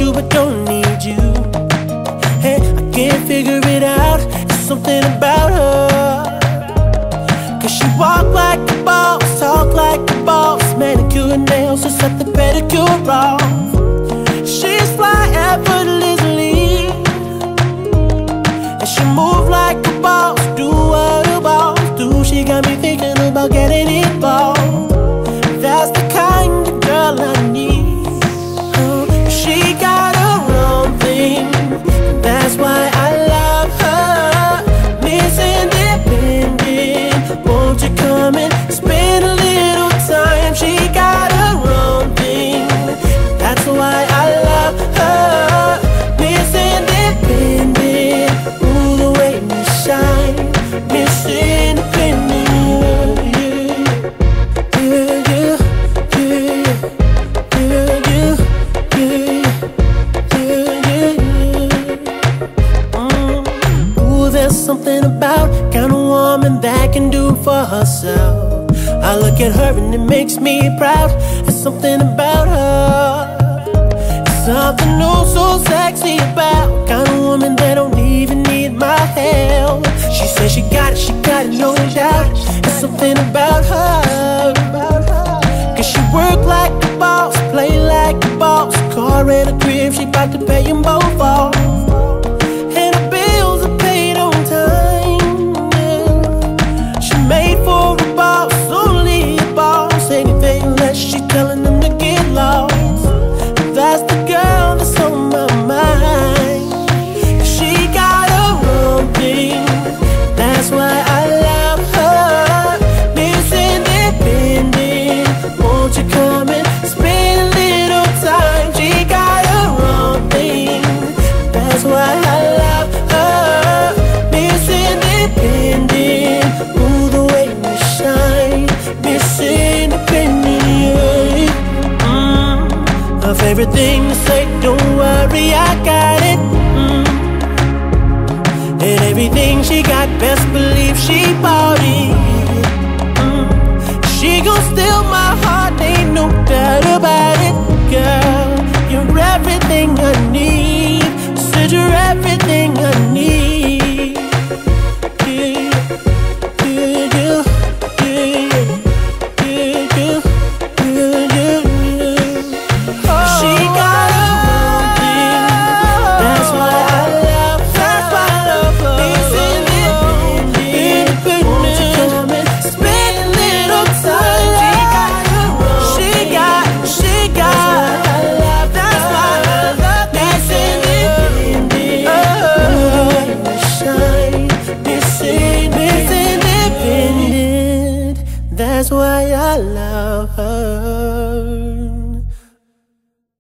you but don't need you. Hey, I can't figure it out, there's something about her. Cause she walk like a boss, talk like a boss, manicure and nails, just set the pedicure off. She's fly effortlessly, and she move like a boss, do what a boss do. She got me thinking about getting involved. That's the kind of girl I need. She got her own thing, that's why I love her. Miss Independent, won't you come and spend a little time? She got her own thing, that's why I love her. Miss Independent, ooh, the way you shine. Miss Independent, yeah, yeah, yeah, yeah, yeah, yeah. Ooh, there's something about kind of woman that can do for herself. I look at her and it makes me proud. There's something about her, something oh so sexy about kind of woman that don't even need my help. She says she got it, no doubt. There's something about her, cause she work like a boss, play like a boss. Car and a crib, she bout to pay them both off. And her bills are paid on time, yeah. She made for a boss, only a boss. Anything less, she telling them to get lost. That's the girl that's on my mind. She got her own thing, that's why I love her. Miss Independent, won't you come and spend a little time? She got her own thing, that's why I love her. Miss Independent, ooh, the way you shine. Miss Independent, her favorite thing to say, don't worry, I got it. And everything she got, best believe she bought